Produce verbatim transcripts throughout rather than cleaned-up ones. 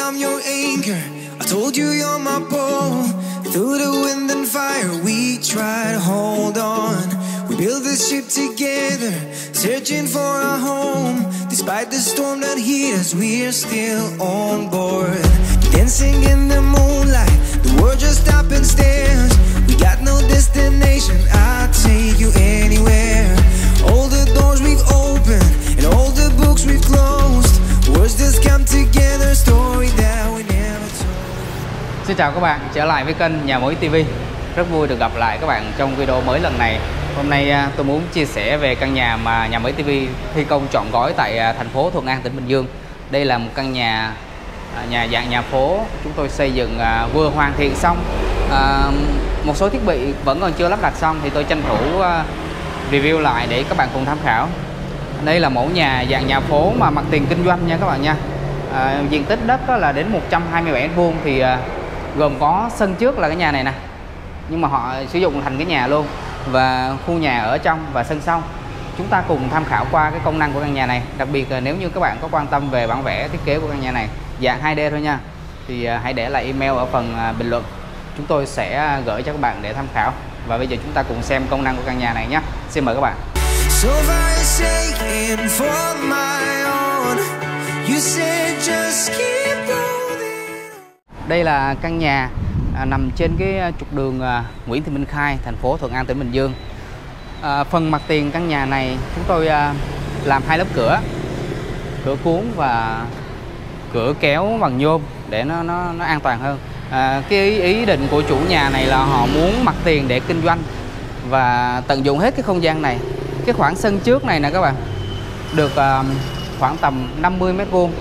I'm your anchor, I told you you're my bow. Through the wind and fire we try to hold on. We build this ship together, searching for a home. Despite the storm that hit us, we're still on board. Dancing in the moonlight, the world just stops and stares. We got no destination, I'll take you anywhere. All the doors we've opened and all the books we've closed, words just come together, story that we never told. Xin chào các bạn, trở lại với kênh Nhà Mới ti vi. Rất vui được gặp lại các bạn trong video mới lần này. Hôm nay tôi muốn chia sẻ về căn nhà mà Nhà Mới ti vi thi công trọn gói tại thành phố Thuận An, tỉnh Bình Dương. Đây là một căn nhà nhà dạng nhà phố chúng tôi xây dựng vừa hoàn thiện xong. À, một số thiết bị vẫn còn chưa lắp đặt xong thì tôi tranh thủ review lại để các bạn cùng tham khảo. Đây là mẫu nhà dạng nhà phố mà mặt tiền kinh doanh nha các bạn nha. À, diện tích đất là đến một trăm hai mươi bảy mét vuông thì à, gồm có sân trước là cái nhà này nè, nhưng mà họ sử dụng thành cái nhà luôn, và khu nhà ở trong và sân sau. Chúng ta cùng tham khảo qua cái công năng của căn nhà này. Đặc biệt là nếu như các bạn có quan tâm về bản vẽ thiết kế của căn nhà này dạng hai D thôi nha, thì à, hãy để lại email ở phần à, bình luận, chúng tôi sẽ gửi cho các bạn để tham khảo. Và bây giờ chúng ta cùng xem công năng của căn nhà này nhé. Xin mời các bạn. Đây là căn nhà à, nằm trên cái trục đường à, Nguyễn Thị Minh Khai, thành phố Thuận An, tỉnh Bình Dương. À, phần mặt tiền căn nhà này chúng tôi à, làm hai lớp cửa, cửa cuốn và cửa kéo bằng nhôm để nó nó, nó an toàn hơn. À, cái ý, ý định của chủ nhà này là họ muốn mặt tiền để kinh doanh và tận dụng hết cái không gian này. Cái khoảng sân trước này nè các bạn, được uh, khoảng tầm năm mươi mét vuông.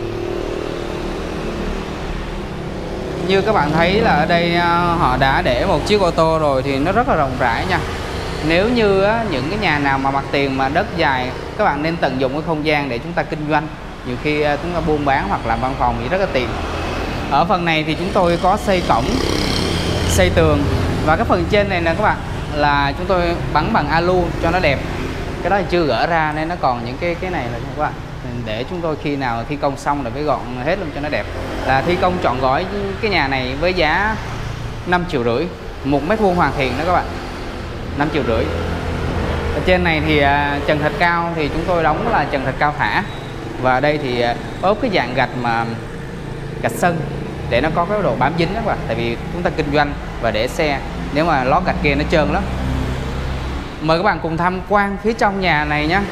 Như các bạn thấy là ở đây uh, họ đã để một chiếc ô tô rồi thì nó rất là rộng rãi nha. Nếu như uh, những cái nhà nào mà mặt tiền mà đất dài, các bạn nên tận dụng cái không gian để chúng ta kinh doanh. Nhiều khi uh, chúng ta buôn bán hoặc làm văn phòng thì rất là tiện. Ở phần này thì chúng tôi có xây cổng, xây tường, và cái phần trên này nè các bạn là chúng tôi bắn bằng alu cho nó đẹp. Cái đó thì chưa gỡ ra nên nó còn những cái cái này là các bạn, để chúng tôi khi nào thi công xong là phải gọn hết luôn cho nó đẹp. Là thi công trọn gói cái nhà này với giá năm triệu rưỡi một mét vuông hoàn thiện đó các bạn, năm triệu rưỡi. Ở trên này thì trần thạch cao thì chúng tôi đóng là trần thạch cao thả, và đây thì ốp cái dạng gạch mà gạch sân để nó có cái độ bám dính đó các bạn. Tại vì chúng ta kinh doanh và để xe, nếu mà lót gạch kia nó trơn lắm. Mời các bạn cùng tham quan phía trong nhà này nhé.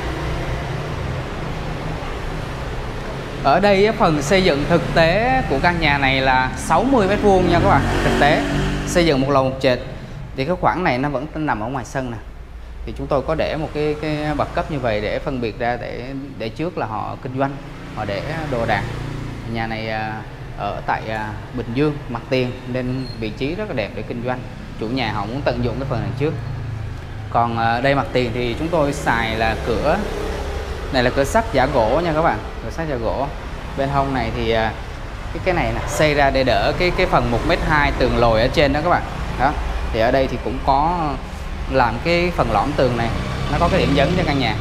Ở đây phần xây dựng thực tế của căn nhà này là sáu mươi mét vuông nha các bạn. Thực tế xây dựng một lầu một trệt. Thì cái khoảng này nó vẫn nằm ở ngoài sân nè. Thì chúng tôi có để một cái cái bậc cấp như vậy để phân biệt ra, để để trước là họ kinh doanh, họ để đồ đạc. Nhà này ở tại Bình Dương, mặt tiền nên vị trí rất là đẹp để kinh doanh. Chủ nhà họ muốn tận dụng cái phần này trước. Còn đây mặt tiền thì chúng tôi xài là cửa này là cửa sắt giả gỗ nha các bạn, cửa sắt giả gỗ. Bên hông này thì cái cái này nè, xây ra để đỡ cái cái phần một mét hai tường lồi ở trên đó các bạn. Đó. Thì ở đây thì cũng có làm cái phần lõm tường này, nó có cái điểm nhấn cho căn nhà.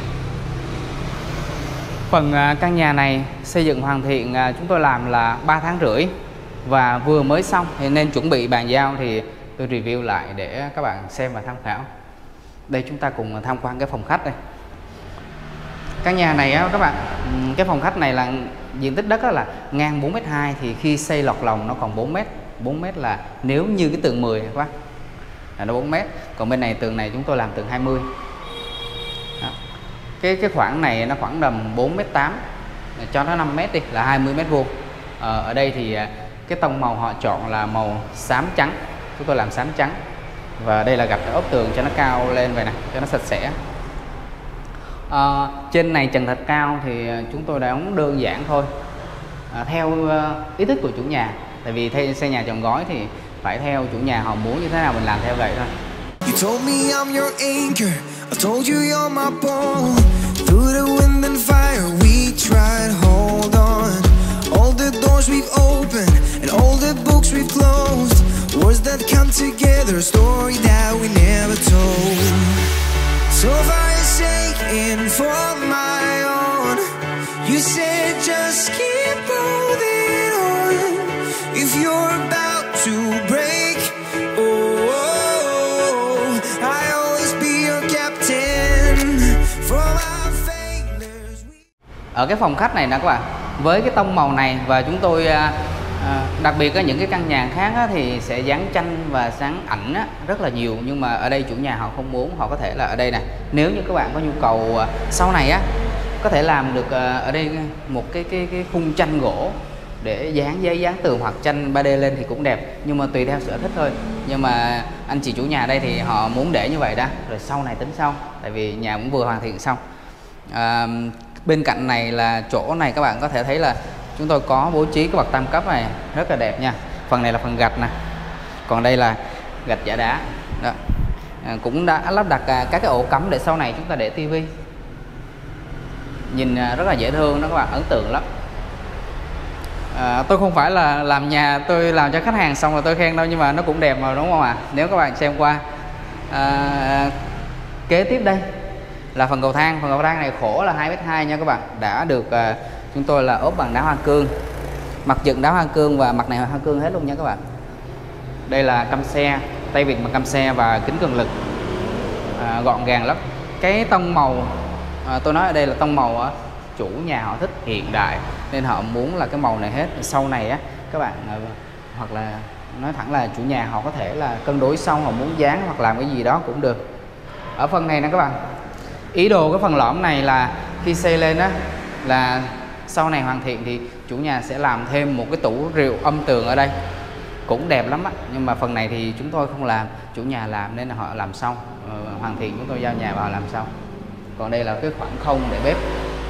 Phần căn nhà này xây dựng hoàn thiện chúng tôi làm là ba tháng rưỡi và vừa mới xong, thì nên chuẩn bị bàn giao thì tôi review lại để các bạn xem và tham khảo. Đây chúng ta cùng tham quan cái phòng khách đây. Căn nhà này á các bạn, cái phòng khách này là diện tích đất là ngang bốn mét hai, thì khi xây lọt lòng nó còn bốn mét. bốn mét là nếu như cái tường mười các bác là nó bốn mét. Còn bên này tường này chúng tôi làm tường hai mươi. Đó. Cái cái khoảng này nó khoảng tầm bốn mét tám, cho nó năm mét đi là hai mươi mét vuông. Ờ, ở đây thì cái tông màu họ chọn là màu xám trắng, chúng tôi làm xám trắng. Và đây là gạch ốp tường cho nó cao lên vậy nè, cho nó sạch sẽ. À, trên này trần thạch cao thì chúng tôi đã đóng đơn giản thôi, à, theo uh, ý thích của chủ nhà. Tại vì thay xây nhà trọn gói thì phải theo chủ nhà họ muốn như thế nào mình làm theo vậy thôi. You told me I'm your anchor, I told you you're my bow. Through the wind and fire we tried hold on. All the doors we've opened and all the books we've closed, words that come together, a story that we never told. So for your sake and for my own, you said just keep holding on. ở cái phòng khách này nè các bạn, với cái tông màu này và chúng tôi à, à, đặc biệt á, những cái căn nhà khác á, thì sẽ dán tranh và dán ảnh á, rất là nhiều, nhưng mà ở đây chủ nhà họ không muốn, họ có thể là ở đây nè, nếu như các bạn có nhu cầu à, sau này á có thể làm được à, ở đây một cái cái cái khung tranh gỗ để dán giấy dán tường hoặc tranh ba D lên thì cũng đẹp, nhưng mà tùy theo sở thích thôi. Nhưng mà anh chị chủ nhà đây thì họ muốn để như vậy đã, rồi sau này tính sau, tại vì nhà cũng vừa hoàn thiện xong. À, bên cạnh này là chỗ này các bạn có thể thấy là chúng tôi có bố trí cái bậc tam cấp này rất là đẹp nha. Phần này là phần gạch nè, còn đây là gạch giả đá đó. À, cũng đã lắp đặt à, các cái ổ cắm để sau này chúng ta để tivi, nhìn à, rất là dễ thương đó các bạn, ấn tượng lắm. À, tôi không phải là làm nhà tôi làm cho khách hàng xong rồi tôi khen đâu, nhưng mà nó cũng đẹp mà, đúng không ạ? À? Nếu các bạn xem qua à, kế tiếp đây là phần cầu thang. Phần cầu thang này khổ là hai mét hai nha các bạn, đã được à, chúng tôi là ốp bằng đá hoa cương, mặt dựng đá hoa cương và mặt này hoa cương hết luôn nha các bạn. Đây là căm xe, tay vịt bằng căm xe và kính cường lực, à, gọn gàng lắm. Cái tông màu à, tôi nói ở đây là tông màu á, chủ nhà họ thích hiện đại nên họ muốn là cái màu này hết. Sau này á các bạn à, hoặc là nói thẳng là chủ nhà họ có thể là cân đối xong họ muốn dán hoặc làm cái gì đó cũng được. Ở phần này nè các bạn, ý đồ cái phần lõm này là khi xây lên á là sau này hoàn thiện thì chủ nhà sẽ làm thêm một cái tủ rượu âm tường ở đây, cũng đẹp lắm á. Nhưng mà phần này thì chúng tôi không làm, chủ nhà làm nên là họ làm xong, ờ, hoàn thiện chúng tôi giao nhà vào làm xong. Còn đây là cái khoảng không để bếp,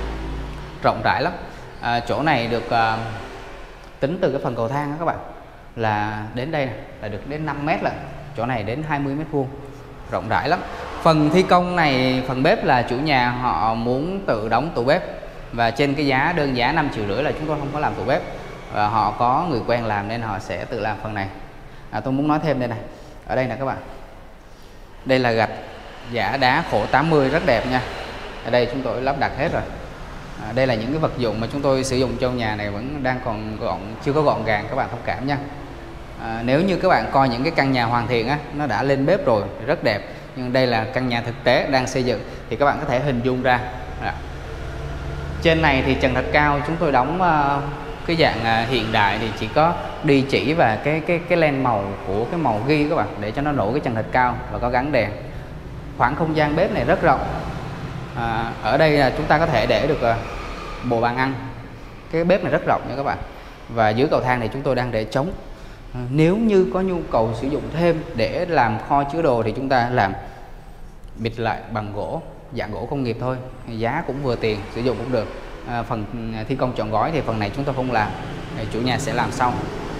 rộng rãi lắm. À, chỗ này được à, tính từ cái phần cầu thang đó các bạn, là đến đây này, là được đến năm mét lận, chỗ này đến hai mươi mét vuông, rộng rãi lắm. Phần thi công này, phần bếp là chủ nhà họ muốn tự đóng tủ bếp, và trên cái giá đơn giá năm triệu rưỡi là chúng tôi không có làm tủ bếp, và họ có người quen làm nên họ sẽ tự làm phần này. À, tôi muốn nói thêm đây này, ở đây nè các bạn, đây là gạch giả đá khổ tám mươi rất đẹp nha. Ở đây chúng tôi lắp đặt hết rồi. À, đây là những cái vật dụng mà chúng tôi sử dụng trong nhà này vẫn đang còn gọn, chưa có gọn gàng, các bạn thông cảm nha. À, nếu như các bạn coi những cái căn nhà hoàn thiện á, nó đã lên bếp rồi rất đẹp, nhưng đây là căn nhà thực tế đang xây dựng thì các bạn có thể hình dung ra. À, trên này thì trần thạch cao chúng tôi đóng uh, cái dạng uh, hiện đại thì chỉ có đi chỉ và cái cái cái len màu của cái màu ghi các bạn, để cho nó nổi cái trần thạch cao và có gắn đèn. Khoảng không gian bếp này rất rộng. À, ở đây là chúng ta có thể để được uh, bộ bàn ăn. Cái bếp này rất rộng nha các bạn. Và dưới cầu thang này chúng tôi đang để trống. À, nếu như có nhu cầu sử dụng thêm để làm kho chứa đồ thì chúng ta làm bịt lại bằng gỗ, dạng gỗ công nghiệp thôi, giá cũng vừa tiền, sử dụng cũng được. À, phần thi công trọn gói thì phần này chúng tôi không làm, chủ nhà sẽ làm sau.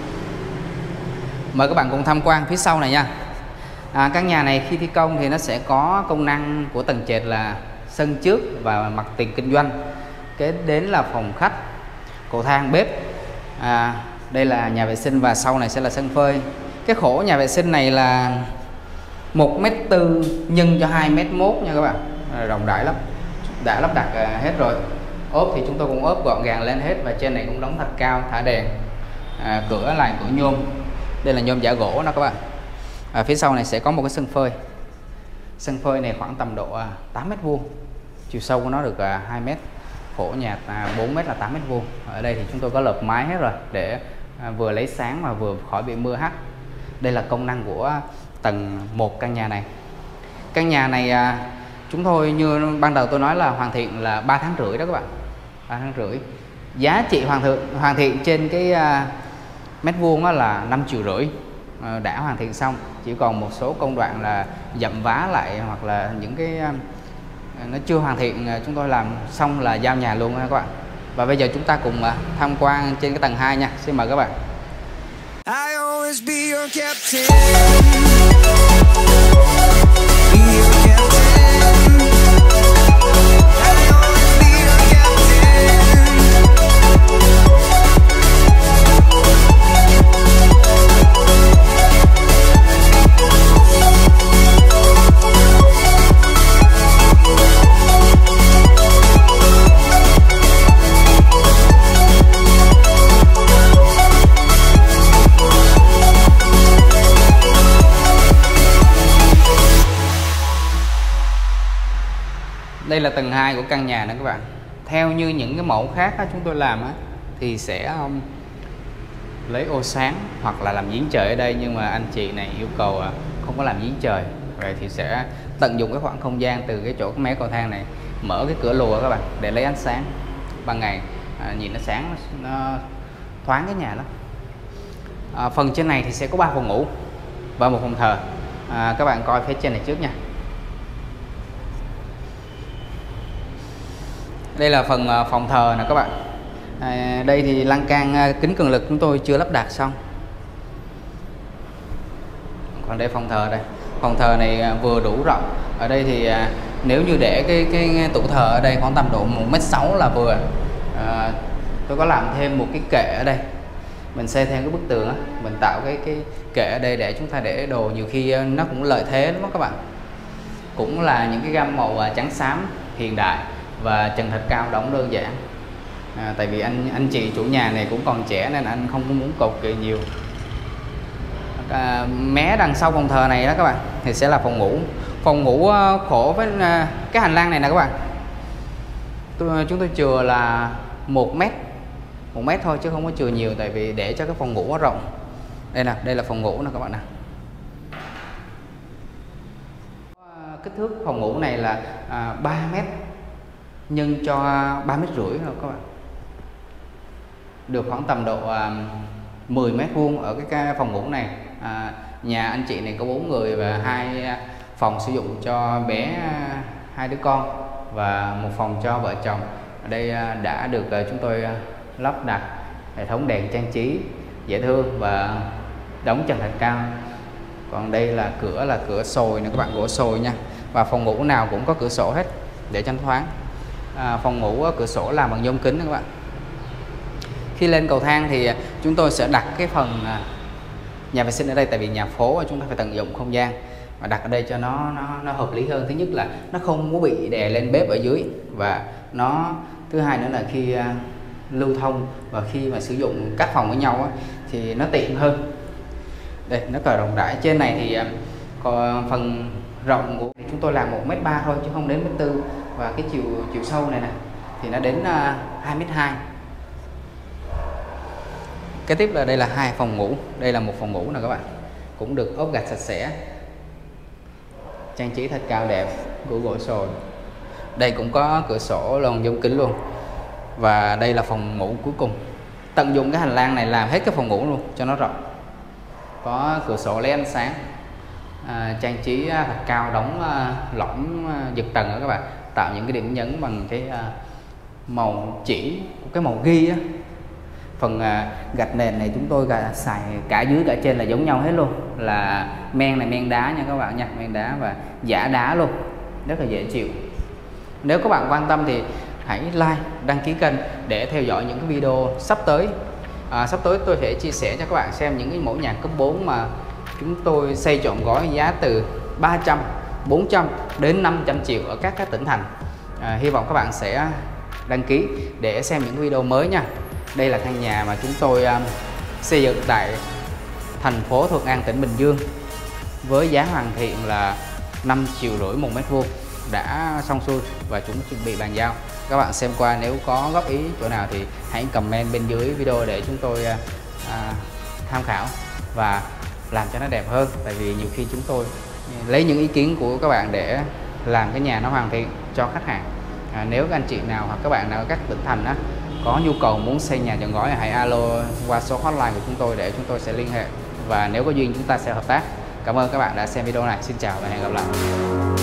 Mời các bạn cùng tham quan phía sau này nha. À, căn nhà này khi thi công thì nó sẽ có công năng của tầng trệt là sân trước và mặt tiền kinh doanh, kế đến là phòng khách, cầu thang, bếp. À, đây là nhà vệ sinh và sau này sẽ là sân phơi. Cái khổ nhà vệ sinh này là một mét tư nhân cho hai mét mốt nha các bạn, à, rộng rãi lắm, đã lắp đặt à, hết rồi. Ốp thì chúng tôi cũng ốp gọn gàng lên hết, và trên này cũng đóng thạch cao, thả đèn. À, cửa lại cửa nhôm, đây là nhôm giả gỗ đó các bạn. À, phía sau này sẽ có một cái sân phơi. Sân phơi này khoảng tầm độ à, tám mét vuông, chiều sâu của nó được à, hai mét, khổ nhà à, bốn mét là tám mét vuông. Ở đây thì chúng tôi có lợp mái hết rồi để à, vừa lấy sáng mà vừa khỏi bị mưa hắt. Đây là công năng của tầng một căn nhà này. Căn nhà này à, chúng tôi như ban đầu tôi nói là hoàn thiện là ba tháng rưỡi đó các bạn, ba tháng rưỡi. Giá trị hoàn thiện hoàn thiện trên cái à, mét vuông là năm triệu rưỡi, à, đã hoàn thiện xong, chỉ còn một số công đoạn là dặm vá lại hoặc là những cái à, nó chưa hoàn thiện, chúng tôi làm xong là giao nhà luôn các bạn. Và bây giờ chúng ta cùng à, tham quan trên cái tầng hai nha. Xin mời các bạn. I always be your captain. Be your captain. I always be your captain. Đây là tầng hai của căn nhà đó các bạn. theo như những cái mẫu khác á, chúng tôi làm á, thì sẽ um, lấy ô sáng hoặc là làm giếng trời ở đây, nhưng mà anh chị này yêu cầu à, không có làm giếng trời. Vậy thì sẽ tận dụng cái khoảng không gian từ cái chỗ cái mé cầu thang này, mở cái cửa lùa các bạn để lấy ánh sáng ban ngày, à, nhìn nó sáng, nó thoáng cái nhà đó. À, phần trên này thì sẽ có ba phòng ngủ và một phòng thờ. À, các bạn coi phía trên này trước nha. Đây là phần phòng thờ nè các bạn. À, đây thì lan can kính cường lực chúng tôi chưa lắp đặt xong. Còn đây phòng thờ đây. Phòng thờ này vừa đủ rộng. Ở đây thì à, nếu như để cái cái tủ thờ ở đây khoảng tầm độ một mét sáu là vừa. À, tôi có làm thêm một cái kệ ở đây. Mình xây thêm cái bức tường á, mình tạo cái cái kệ ở đây để chúng ta để đồ, nhiều khi nó cũng lợi thế đúng không các bạn. Cũng là những cái gam màu trắng xám hiện đại và trần thạch cao đóng đơn giản. À, tại vì anh anh chị chủ nhà này cũng còn trẻ nên anh không có muốn cột kỳ nhiều. À, mé đằng sau phòng thờ này đó các bạn thì sẽ là phòng ngủ. Phòng ngủ khổ với cái hành lang này nè các bạn. Tôi, chúng tôi chừa là một mét, một mét thôi chứ không có chừa nhiều, tại vì để cho cái phòng ngủ nó rộng. Đây nè, đây là phòng ngủ nè các bạn nè. Kích thước phòng ngủ này là à, ba mét nhân cho ba mét rưỡi rồi các bạn. Được khoảng tầm độ à, mười mét vuông ở cái, cái phòng ngủ này. À, nhà anh chị này có bốn người và hai phòng sử dụng cho bé, hai đứa con và một phòng cho vợ chồng. Ở đây đã được chúng tôi lắp đặt hệ thống đèn trang trí dễ thương và đóng trần thạch cao. Còn đây là cửa là cửa sồi nè các bạn, gỗ sồi nha. Và phòng ngủ nào cũng có cửa sổ hết để cho thoáng. À, phòng ngủ cửa sổ làm bằng nhôm kính các bạn. Khi lên cầu thang thì chúng tôi sẽ đặt cái phần nhà vệ sinh ở đây, tại vì nhà phố chúng ta phải tận dụng không gian và đặt ở đây cho nó nó, nó hợp lý hơn. Thứ nhất là nó không có bị đè lên bếp ở dưới, và nó thứ hai nữa là khi uh, lưu thông và khi mà sử dụng các phòng với nhau á, thì nó tiện hơn. Đây nó cờ rộng rãi. Trên này thì uh, còn phần rộng của chúng tôi làm một mét ba thôi chứ không đến mét tư, và cái chiều chiều sâu này nè thì nó đến uh, hai mét hai. Kế tiếp là đây là hai phòng ngủ. Đây là một phòng ngủ nè các bạn, cũng được ốp gạch sạch sẽ, trang trí thật cao đẹp của gỗ sồi. Đây cũng có cửa sổ lồng nhôm kính luôn. Và đây là phòng ngủ cuối cùng. Tận dụng cái hành lang này làm hết cái phòng ngủ luôn cho nó rộng. Có cửa sổ lấy ánh sáng, à, trang trí thật cao, đóng à, lõm à, giật tầng đó các bạn, tạo những cái điểm nhấn bằng cái à, màu chỉ, cái màu ghi á. Phần à, gạch nền này chúng tôi cả, xài cả dưới cả trên là giống nhau hết luôn, là men này men đá nha các bạn nha, men đá và giả đá luôn, rất là dễ chịu. Nếu các bạn quan tâm thì hãy like, đăng ký kênh để theo dõi những cái video sắp tới. À, sắp tới tôi sẽ chia sẻ cho các bạn xem những cái mẫu nhà cấp bốn mà chúng tôi xây trọn gói giá từ ba trăm, bốn trăm đến năm trăm triệu ở các các tỉnh thành. À, hy vọng các bạn sẽ đăng ký để xem những video mới nha. Đây là căn nhà mà chúng tôi um, xây dựng tại thành phố Thuận An, tỉnh Bình Dương, với giá hoàn thiện là năm triệu rưỡi một mét vuông, đã xong xuôi và chúng chuẩn bị bàn giao. Các bạn xem qua, nếu có góp ý chỗ nào thì hãy comment bên dưới video để chúng tôi uh, uh, tham khảo và làm cho nó đẹp hơn. Tại vì nhiều khi chúng tôi lấy những ý kiến của các bạn để làm cái nhà nó hoàn thiện cho khách hàng. À, nếu các anh chị nào hoặc các bạn nào ở các tỉnh thành á, có nhu cầu muốn xây nhà trọn gói, hãy alo qua số hotline của chúng tôi để chúng tôi sẽ liên hệ, và nếu có duyên chúng ta sẽ hợp tác. Cảm ơn các bạn đã xem video này. Xin chào và hẹn gặp lại.